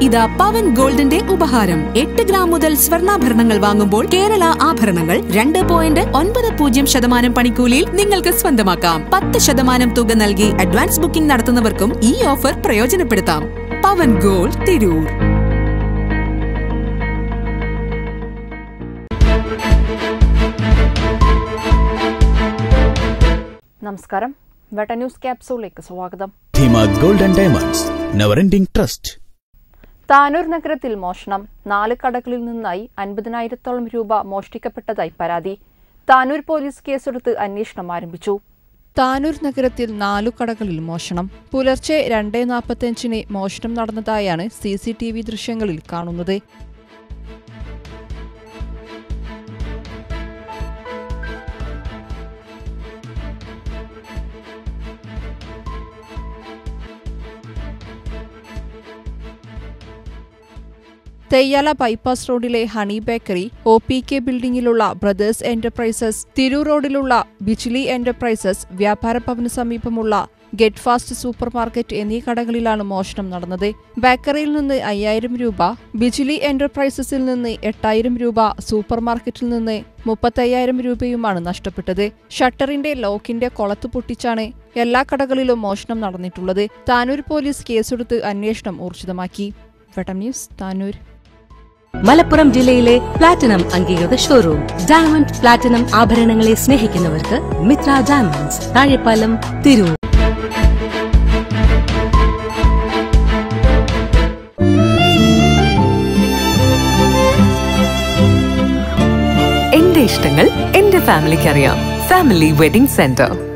ഇതാ പവൻ ഗോൾഡിന്റെ ഉപഹാരം. 8 ഗ്രാം മുതൽ സ്വർണ്ണാഭരണങ്ങൾ വാങ്ങുമ്പോൾ കേരള ആഭരണങ്ങൾ 2.90% പണിക്കൂലിയിൽ നിങ്ങൾക്ക് സ്വന്തമാക്കാം. 10% തുക നൽകി അഡ്വാൻസ് ബുക്കിംഗ് നടത്തുന്നവർക്കും ഈ ഓഫർ പ്രയോജനപ്പെടുത്താം. പവൻ ഗോൾഡ്, തിരൂർ. നമസ്കാരം, വെട്ട ന്യൂസ് ക്യാപ്സൂളിലേക്ക് സ്വാഗതം. Gold and diamonds, never ending trust. Tanur നഗരത്തിൽ മോഷണം. 4 കടകളിൽ നിന്നായി 50,000-ഓളം രൂപ മോഷ്ടിക്കപ്പെട്ടതായി പരാതി. താനൂർ പോലീസ് കേസെടുത്ത് അന്വേഷണം ആരംഭിച്ചു. താനൂർ നഗരത്തിൽ 4 കടകളിൽ മോഷണം. പുലർച്ചെ 2:45 മോഷണം നടന്നതായാണ് Cctv ദൃശ്യങ്ങളിൽ കാണുന്നത്. തെയ്യാല ബൈപ്പാസ് റോഡിലെ ഹണി ബേക്കറി, OPK ബിൽഡിംഗിലുള്ള ബ്രദേഴ്സ് എന്റർപ്രൈസസ്, തിരൂർ റോഡിലുള്ള ബിജ്ലി എന്റർപ്രൈസസ്, വ്യാപാര ഭവന് സമീപമുള്ള ഗെറ്റ് ഫാസ്റ്റ് സൂപ്പർ മാർക്കറ്റ് എന്നീ കടകളിലാണ് മോഷണം നടന്നത്. ബേക്കറിയിൽ നിന്ന് 5,000 രൂപ, ബിജ്ലി എന്റർപ്രൈസസിൽ നിന്ന് 8,000 രൂപ, സൂപ്പർ മാർക്കറ്റിൽ നിന്ന് 35,000 രൂപയുമാണ് നഷ്ടപ്പെട്ടത്. ഷട്ടറിന്റെ ലോക്കിന്റെ കൊളത്ത് പൊട്ടിച്ചാണ് എല്ലാ കടകളിലും മോഷണം നടന്നിട്ടുള്ളത്. താനൂർ പോലീസ് കേസെടുത്ത് അന്വേഷണം ഊർജിതമാക്കി. വെട്ടം ന്യൂസ്, താനൂർ. മലപ്പുറം ജില്ലയിലെ പ്ലാറ്റിനം അംഗീകൃത ഷോറൂം. ഡയമണ്ട് പ്ലാറ്റിനം ആഭരണങ്ങളെ സ്നേഹിക്കുന്നവർക്ക് മിത്ര ഡയമണ്ട്സ്, താഴെപ്പാലം, തിരൂർ. എന്റെ ഇഷ്ടങ്ങൾ എന്റെ ഫാമിലിക്ക് അറിയാം. Family wedding centre.